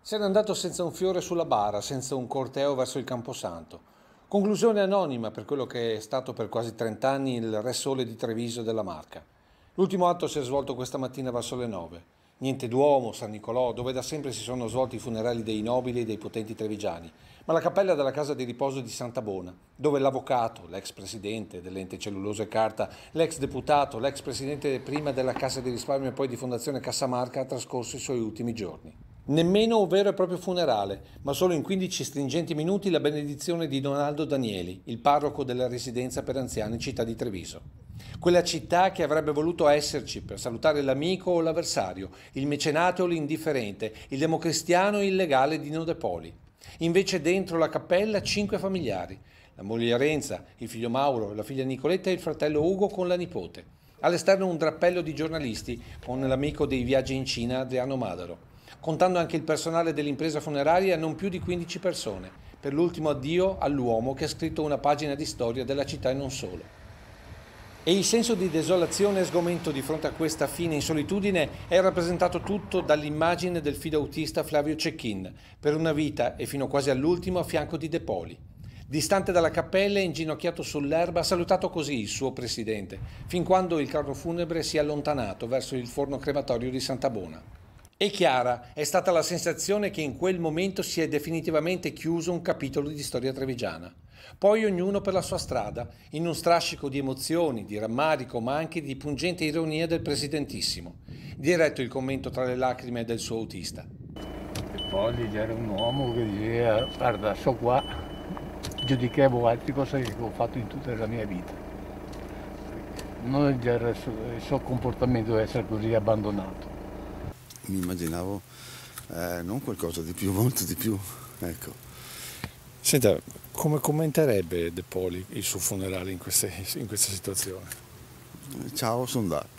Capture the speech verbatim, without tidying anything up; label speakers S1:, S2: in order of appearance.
S1: Se n'è andato senza un fiore sulla bara, senza un corteo verso il Camposanto. Conclusione anonima per quello che è stato per quasi trent'anni il Re Sole di Treviso e della Marca. L'ultimo atto si è svolto questa mattina verso le nove. Niente Duomo, San Nicolò, dove da sempre si sono svolti i funerali dei nobili e dei potenti trevigiani, ma la cappella della casa di riposo di Santa Bona, dove l'avvocato, l'ex presidente dell'ente Cellulosa e Carta, l'ex deputato, l'ex presidente prima della Cassa di Risparmio e poi di Fondazione Cassamarca ha trascorso i suoi ultimi giorni. Nemmeno un vero e proprio funerale, ma solo in quindici stringenti minuti la benedizione di Donaldo Danieli, il parroco della residenza per anziani città di Treviso. Quella città che avrebbe voluto esserci per salutare l'amico o l'avversario, il mecenate o l'indifferente, il democristiano o il legale Dino De Poli. Invece dentro la cappella cinque familiari, la moglie Renza, il figlio Mauro, la figlia Nicoletta e il fratello Ugo con la nipote. All'esterno un drappello di giornalisti con l'amico dei viaggi in Cina Adriano Madaro. Contando anche il personale dell'impresa funeraria, non più di quindici persone, per l'ultimo addio all'uomo che ha scritto una pagina di storia della città e non solo. E il senso di desolazione e sgomento di fronte a questa fine in solitudine è rappresentato tutto dall'immagine del fidautista Flavio Cecchin, per una vita e fino quasi all'ultimo a fianco di De Poli. Distante dalla cappella e inginocchiato sull'erba ha salutato così il suo presidente, fin quando il carro funebre si è allontanato verso il forno crematorio di Santa Bona. E chiara è stata la sensazione che in quel momento si è definitivamente chiuso un capitolo di storia trevigiana. Poi ognuno per la sua strada, in un strascico di emozioni, di rammarico, ma anche di pungente ironia del presidentissimo. Diretto il commento tra le lacrime del suo autista.
S2: E poi c'era un uomo che diceva: guarda, so qua, giudicavo altre cose che ho fatto in tutta la mia vita. Non il suo comportamento deve essere così abbandonato.
S3: Mi immaginavo eh, non qualcosa di più, molto di più, ecco.
S4: Senta, come commenterebbe De Poli il suo funerale in, queste, in questa situazione?
S3: Ciao, sono da.